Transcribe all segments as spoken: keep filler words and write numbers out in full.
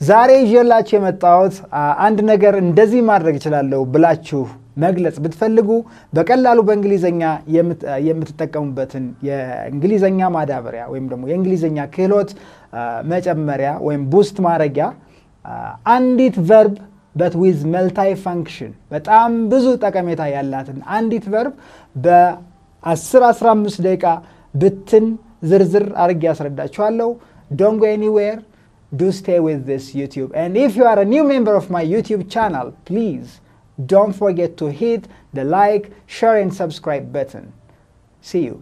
ዛሬ ይዤላችሁ የመጣሁት አንድ ነገር እንደዚህ ማድረግ ይችላልው ብላችሁ መግለጽ ብትፈልጉ በቀላሉ በእንግሊዘኛ የምትጠቀሙበትን የእንግሊዘኛ ማዳበሪያ ወይም ደግሞ የእንግሊዘኛ ክህሎት መጨመሪያ ወይም ቡስት ማድረጊያ አንዲት verb but with multi function በጣም ብዙ ጠቀሜታ ያላትን አንዲት verb በ10 15 ደቂቃ ብትን ዝርዝር አድርጌ ያስረዳችኋለሁ don't go anywhere do stay with this YouTube and if you are a new member of my YouTube channel please don't forget to hit the like share and subscribe button see you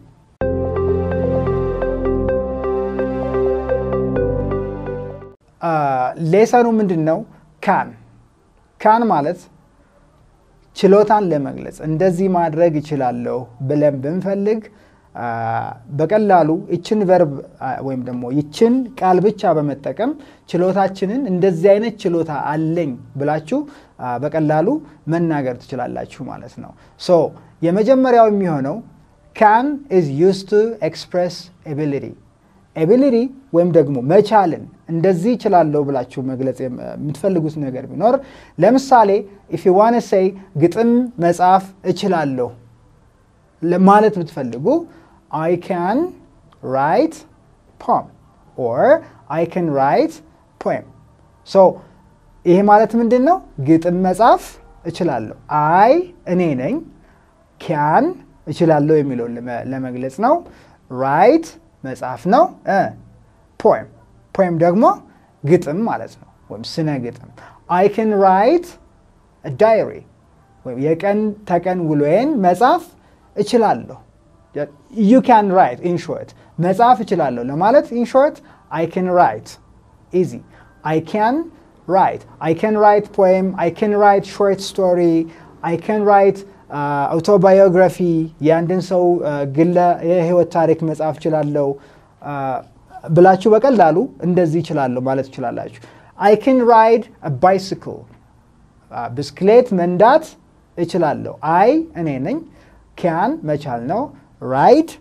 uh lesson ምንድነው can can ማለት ችሎታን ለመግለጽ እንደዚህ ማድረግ ይችላልው ብለን ብንፈልግ በቀላሉ እቺን verb ወይም ደግሞ እቺን ቃል ብቻ በመጠቀም ችሎታችንን እንደዚህ አይነት ችሎታ አለኝ ብላችሁ በቀላሉ መናገር ትችላላችሁ ማለት ነው so የመጀመሪያው የሚሆነው can is used to express ability ability ወይም ደግሞ መቻልን እንደዚህ ይችላልው ብላችሁ መግለጽ የምትፈልጉት ነገር ቢኖር ለምሳሌ if you want to say ግጥም መጻፍ እችላልው ለማለት ብትፈልጉ I can write poem or I can write poem so ይሄ ማለት ምንድነው ግጥም መጻፍ እችላልው I እኔ ነኝ can እችላልው የሚለው ለመግለጽ ነው write መጻፍ ነው poem poem ደግሞ ግጥም ማለት ነው ወይም ስነ ግጥም I can write a diary ወይም የቀን ተቀን ውሎዬን መጻፍ እችላልው you can write in short መጻፍ እችላልው ለማለት in short I can write easy I can write I can write poem I can write short story I can write uh, autobiography ያንድን ሰው ግለ የህይወት ታሪክ መጻፍ እችላልው ብላችሁ በቀላሉ እንደዚህ ይችላልው ማለት ይችላልላችሁ I can ride a bicycle ብስክሌት መንዳት እችላልው I እኔ ነኝ can መቻል ነው ride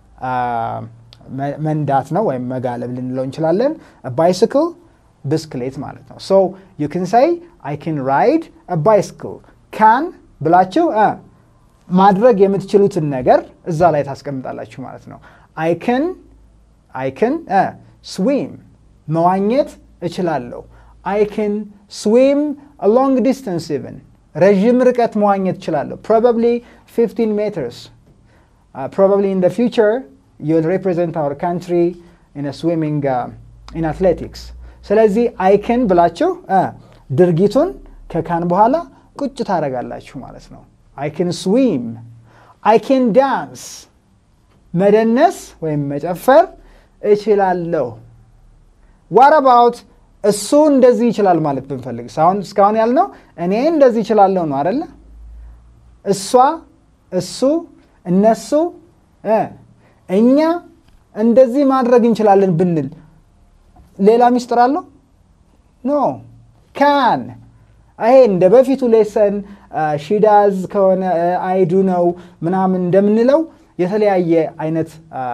መንዳት ነው ወይም መጋለብ ልንለው እንችላለን a bicycle ብስክሌት ማለት ነው so you can say I can ride a bicycle can ብላችሁ ማድረግ የምትችሉትን ነገር እዛ ላይ ታስቀምጣላችሁ ማለት ነው I can I can uh, swim መዋኘት እችላልው I can swim a long distance even ረጅም ርቀት መዋኘት እችላልው probably fifteen meters uh, probably in the future you'll represent our country in a swimming uh, in athletics ስለዚህ I can ብላችሁ ድርጊቱን ከካን በኋላ ቁጭ ታረጋላችሁ ማለት ነው I can swim I can dance መደነስ ወይም መጨፈር እችላልው what about እሱ እንደዚህ ይችላል ማለት ብንፈልግ ሳውን ስካውን ያልነው እኔ እንደዚህ ይችላልው ነው አይደለ እሷ እሱ እነሱ እኛ እንደዚህ ማድረግ እንችላለን ብንል ሌላ ሚስጥር አለው no can አይ እንደ በፊቱ lesson uh, she does ከሆነ uh, I do know ምናምን እንደምንለው የተለያየ አይነት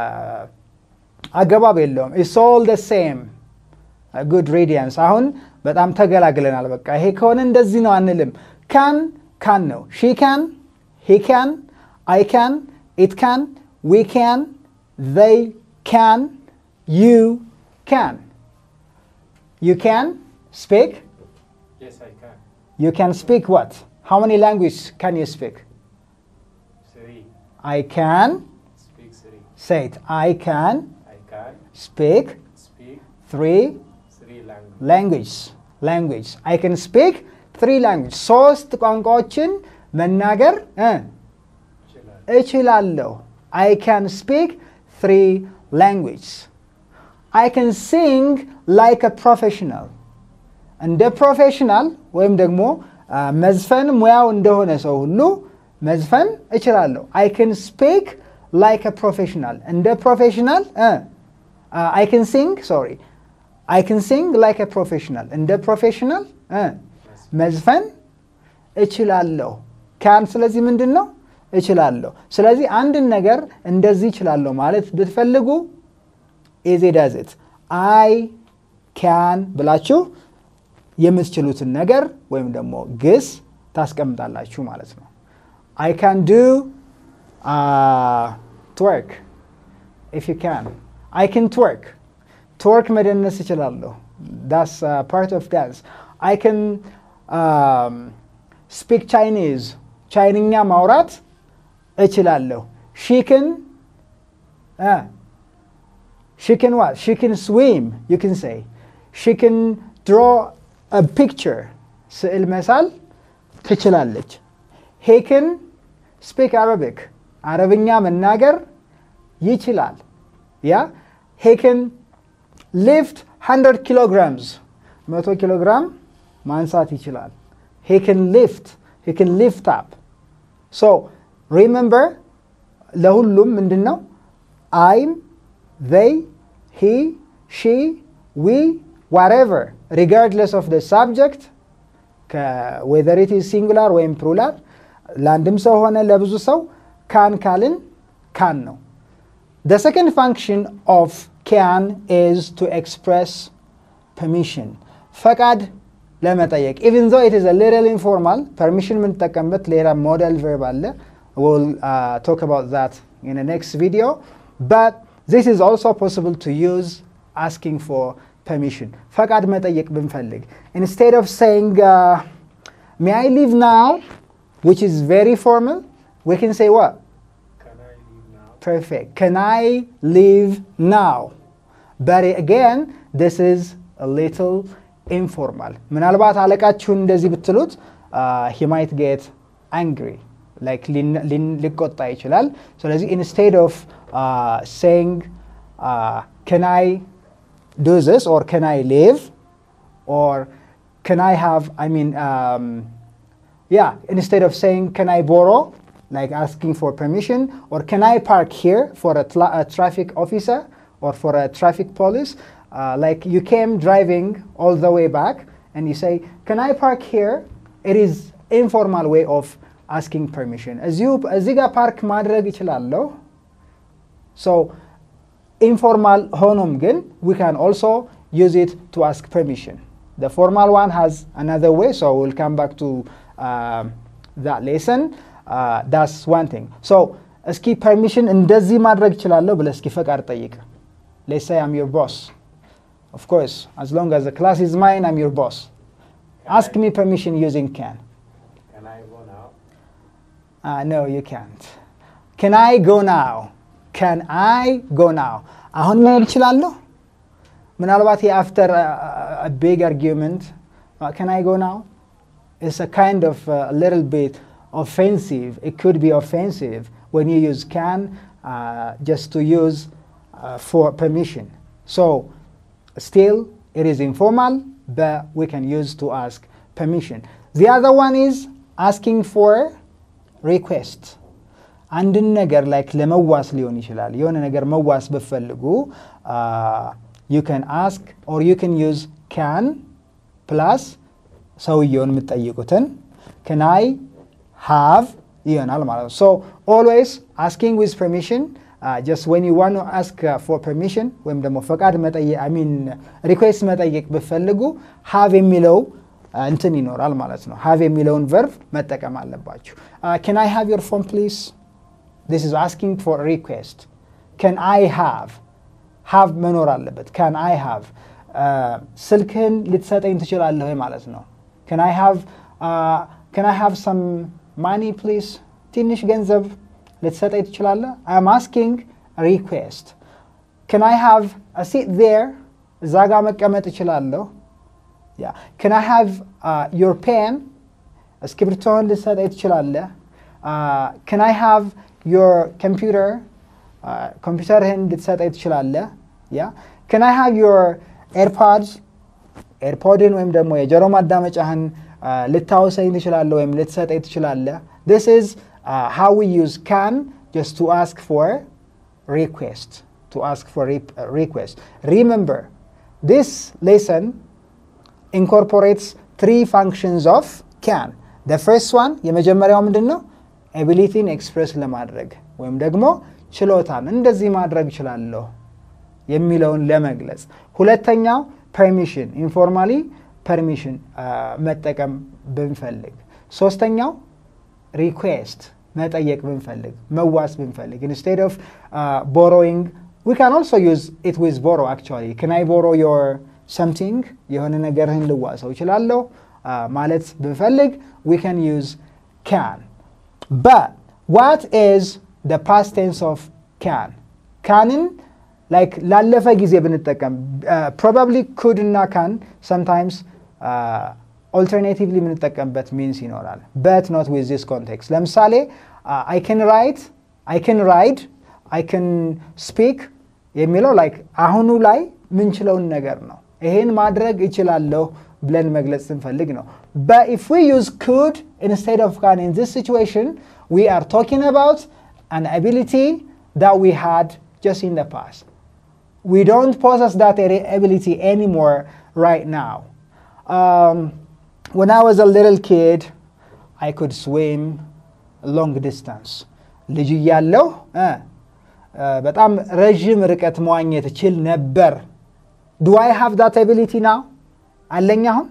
አገባብ የለውም it's all the same a good radiance አሁን በጣም ተገላግለናል በቃ ይሄ ከሆነ እንደዚህ ነው አንልም can can ነው she can he can I can it can we can they can you can you can speak yes I can you can speak what how many languages can you speak three I can speak three say it I can I can speak speak three three languages language language I can speak three languages ሶስት ቋንቋዎችን መናገር እችላልው I can speak three languages I can sing like a professional እንደ ፕሮፌሽናል ወይም ደግሞ መዝፈን ሙያው እንደሆነ ሰው ሁሉ መዝፈን እችላልው I can speak like a professional እንደ ፕሮፌሽናል uh, I can sing sorry I can sing like a professional እንደ ፕሮፌሽናል uh, መዝፈን እችላልው can ስለዚህ ምንድነው እችላልው ስለዚህ አንድ ነገር እንደዚህ እችላልው ማለት ብትፈልጉ easy does it I can ብላችሁ የምትችሉትን ነገር ወይም ደግሞ ግስ ታስቀምጣላችሁ ማለት ነው። I can do uh, twerk if you can. I can twerk. Twerk መደነስ እችላለሁ. That's uh, part of dance. I can um, speak Chinese. ቻይንኛ ማውራት እችላለሁ. She can uh, she can what? She can swim, you can say. She can draw a picture. ስዕል መሳል ትችላለች. He can speak Arabic. አረብኛ መናገር ይችላል. Yeah? He can lift one hundred kilograms. መቶ ኪሎግራም ማንሳት ይችላል. He can lift. He can lift up. So, remember, ለሁሉም ምንድነው? I'm, they, he, she, we, whatever, regardless of the subject, whether it is singular or plural, ለአንድም ሰው ሆነ ለብዙ ሰው can ካልን can ነው. The second function of can is to express permission. ፈቃድ ለመጠየቅ. Even though it is a little informal, permission የምንጠቀምበት ሌላ modal verb አለ. We'll uh, talk about that in the next video. But this is also possible to use asking for permission. ፈቃድ መጠየቅ ብንፈልግ. Instead of saying, uh, may I leave now, which is very formal, we can say what? Can I leave now? Perfect. Can I leave now? But again, this is a little informal. ምናልባት አለቃችሁን እንደዚህ ብትሉት, uh, he might get angry. Like ሊቆጣ ይችላል. ስለዚህ instead of uh, saying, uh, can I do this, or can I leave, or can I have, I mean, um, yeah, instead of saying, can I borrow, like asking for permission, or can I park here for a, a traffic officer or for a traffic police, uh, like you came driving all the way back and you say, can I park here? It is informal way of asking permission. እዚህ ጋር ፓርክ ማድረግ ይችላለሁ. So, informal ሆኖም ግን we can also use it to ask permission. The formal one has another way, so we'll come back to uh, that lesson. Uh, that's one thing. So, እስኪ permission እንደዚህ ማድረግ ይችላለሁ ብለህ እስኪ ፈቃድ ጠይቅ. Let's say I'm your boss. Of course, as long as the class is mine, I'm your boss. Can Ask I, me permission using can. Can I go now? Uh, no, you can't. Can I go now? Can I go now? አሁን መሄድ እችላለሁ? ምናልባት after a, a big argument, uh, can I go now? It's a kind of uh, a little bit offensive. It could be offensive when you use can uh, just to use uh, for permission. So, still, it is informal, but we can use to ask permission. The other one is asking for request. አንድን ነገር like ለመዋስ ሊሆን ይችላል. የሆነ ነገር መዋስ ብፈልጉ uh, you can ask, or you can use can plus ሰውየውን የምትጠይቁትን can I have ይሆናል ማለት ነው. So always asking with permission, uh, just when you want to ask uh, for permission ወይም ደግሞ ፈቃድ መጠየቅ I mean request መጠየቅ ብፈልጉ have የሚለው እንትን ይኖራል ማለት ነው. have የሚለውን verb መጠቀም አለባችሁ. uh, can I have your phone please? This is asking for a request. Can I have? have መኖር አለበት. Can I have? uh, ስልክህን ልትሰጠኝ ትችላለህ ማለት ነው. Can I have uh, can I have some money please? ትንሽ ገንዘብ ልትሰጠኝ ትችላለህ? I'm asking a request. Can I have a seat there? እዛ ጋር መቀመጥ እችላለሁ? Yeah. Can I have uh, your pen? እስክሪብቶን ልትሰጠኝ ትችላለህ? uh, Can I have your computer? uh, ኮምፒውተርህን ልትሰጠኝ ትችላለህ? Yeah. Can I have your AirPods? ኤርፖድን ወይም ደግሞ የጆሮ ማዳመጫህን uh, ልታወሰኝ ትችላለህ ወይም ልትሰጠኝ ትችላለህ? This is uh, how we use can just to ask for request. To ask for re uh, request. Remember, this lesson incorporates three functions of can. The first one, የመጀመሪያው ምንድነው? ability-ን express ለማድረግ ወይም ደግሞ ችሎታን እንደዚህ ማድረግ እችላለሁ የሚለውን ለመግለጽ። ሁለተኛው permission, informally permission መጠቀም ብንፈልግ ሶስተኛው request መጠየቅ ብንፈልግ መዋስ ብንፈልግ instead of uh, borrowing we can also use it with borrow actually can I borrow your something የሆነ ነገርህን ልዋሰው እችላለሁ ማለት ብንፈልግ we can use can but what is the past tense of can can'in like ላለፈ ጊዜ ብንጠቀም probably could እና can sometimes uh, alternatively ብንጠቀምበት means ይኖራል but not with this context ለምሳሌ uh, I can write I can ride I can speak የሚለው like አሁኑ ላይ ምንችለውን ነገር ነው ይሄን ማድረግ እችላለሁ ብለን መግለጽ ስንፈልግ ነው but if we use could instead of can in this situation we are talking about an ability that we had just in the past we don't possess that ability anymore right now um, when I was a little kid I could swim a long distance ልጅ እያለሁ በጣም ረጅም ርቀት መዋኘት እችል ነበር do I have that ability now አለኝ አሁን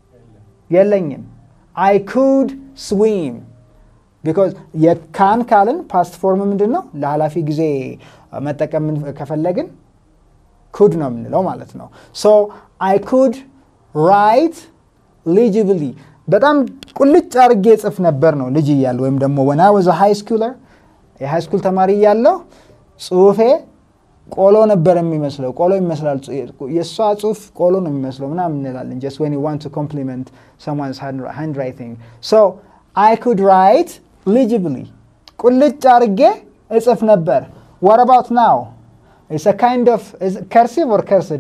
የለኝም I could swim because yet can ካልን past form ምንድነው ለሐላፊ ጊዜ መጠቀም ከፈለግን could ነው የምንለው ማለት ነው so I could write legibly በጣም ቁልጭ አርጌ ጽፍ ነበር ነው ልጅ እያለሁ ወይም ደግሞ when I was a high schooler የሃይ ስኩል ተማሪ እያለሁ ጽሁፌ ቆሎ ነበር የሚመስለው ቆሎ ይመስላል የሷ ጽሁፍ ቆሎ ነው የሚመስለው ምናምን እንላለን just when you want to compliment someone's hand, handwriting so I could write legibly ቁልጭ አርጌ እጽፍ ነበር what about now it's a kind of is it cursive or cursed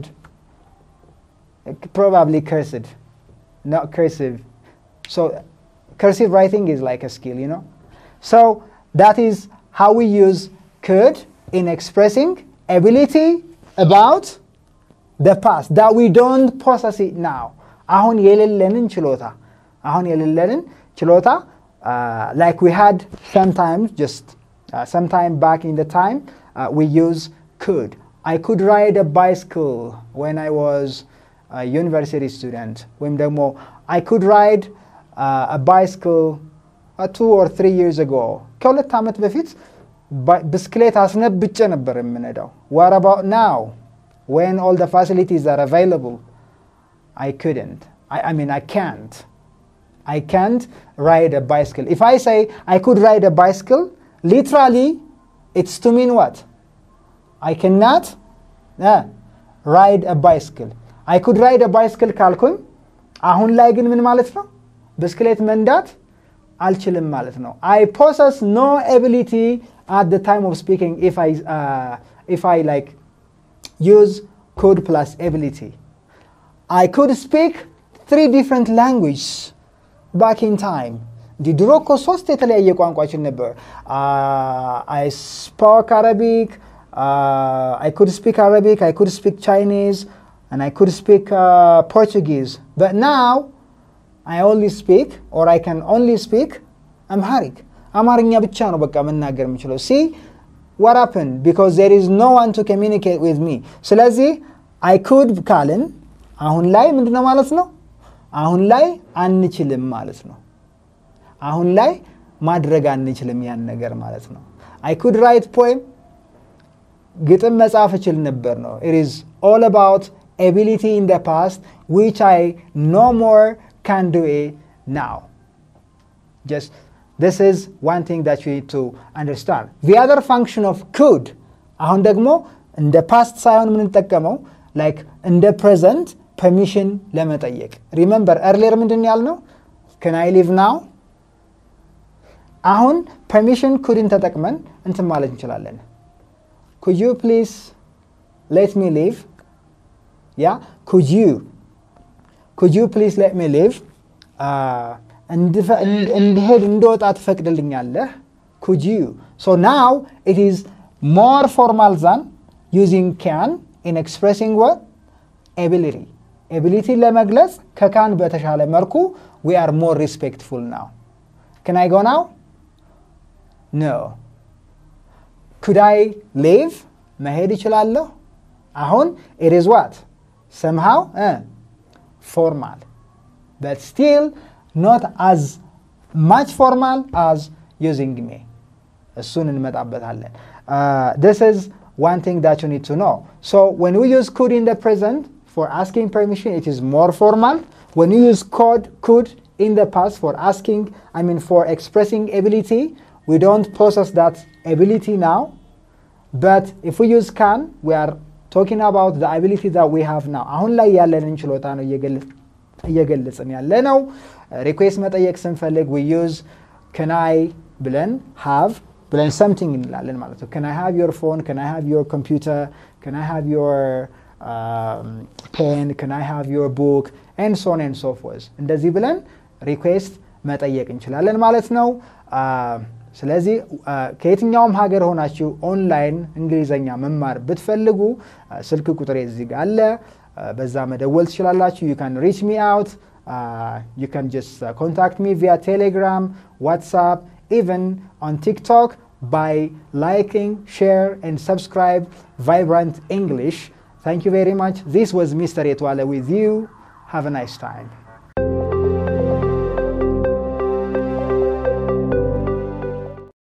probably cursed not cursive so cursive writing is like a skill you know so that is how we use could in expressing ability about the past that we don't possess it now አሁን የሌለንን ችሎታ አሁን የሌለንን ችሎታ like we had sometimes just uh, sometime back in the time uh, we use could I could ride a bicycle when I was a university student ወይም ደግሞ I could ride uh, a bicycle uh, two or three years ago ከሁለት ዓመት በፊት ብስክሌት አስነብጬ ነበር የምነዳው what about now when all the facilities are available I couldn't I, I mean I can't I can't ride a bicycle if I say I could ride a bicycle literally it's to mean what I cannot uh, ride a bicycle I could ride a bicycle ካልኩኝ አሁን ላይ ግን ምን ማለት ነው ብስክሌት መንዳት አልችልም ማለት ነው I possess no ability at the time of speaking if I uh, if I like use could plus ability I could speak three different languages back in time ድሮ እኮ ሶስት የተለያየ ቋንቋችን ነበር I spoke Arabic uh, I could speak Arabic I could speak Chinese and I could speak uh, Portuguese but now I only speak or I can only speak Amharic አማርኛ ብቻ ነው በቃ መናገር የምችለው see what happened because there is no one to communicate with me ስለዚህ I could ካልን አሁን ላይ ምንድነው ማለት ነው አሁን ላይ አንችልም ማለት ነው አሁን ላይ ማድረግ አንችልም ያን ነገር ማለት ነው I could write poem ግጥም መጻፍ እችል ነበር ነው it is all about ability in the past which I no more can do it now just this is one thing that you need to understand the other function of could አሁን ደግሞ እንደ past ሳይሆን ምን ተጠቀመው like in the present permission ለመጠየቅ remember earlier ምንድን ያልነው can I leave now አሁን permission couldn't ተጠቅመን እንትን ማለት እንችላለን could you please let me leave yeah could you could you please let me leave uh እንድሄድ እንደወጣ ትፈቅድልኛለህ could you so now it is more formal than using can in expressing what ability ability ለመግለጽ ከካን በተሻለ መልኩ we are more respectful now can I go now no could I leave መሄድ ይችላለሁ አሁን it is what somehow uh, formal but still not as much formal as using me. እሱን እንመጣበታለን። Uh, this is one thing that you need to know. So when we use could in the present for asking permission, it is more formal. When you use could, could in the past for asking, I mean for expressing ability, we don't possess that ability now. But if we use can, we are talking about the ability that we have now. አሁን ላይ ያለንን ችሎታ ነው እየገለጽን ያለ ነው። ሪኩዌስት መጠየቅ ስንፈልግ we use can I ብለን have ብለን something እንላለን ማለት ነው። Can I have your phone? Can I have your computer? Can I have your um, pen? Can I have your book? And so on and so forth. እንደዚህ ብለን ሪኩዌስት መጠየቅ እንችላለን ማለት ነው። ስለዚህ ከየትኛውም ሀገር ሆናችሁ ኦንላይን እንግሊዘኛ መማር ብትፈልጉ ስልክ ቁጥሬ እዚህ ጋር አለ። በዛ መደወል ትችላላችሁ። You can reach me out. Uh, you can just uh, contact me via Telegram, WhatsApp, even on TikTok by liking, share, and subscribe Vibrant English. Thank you very much. This was Mister Etwala with you. Have a nice time.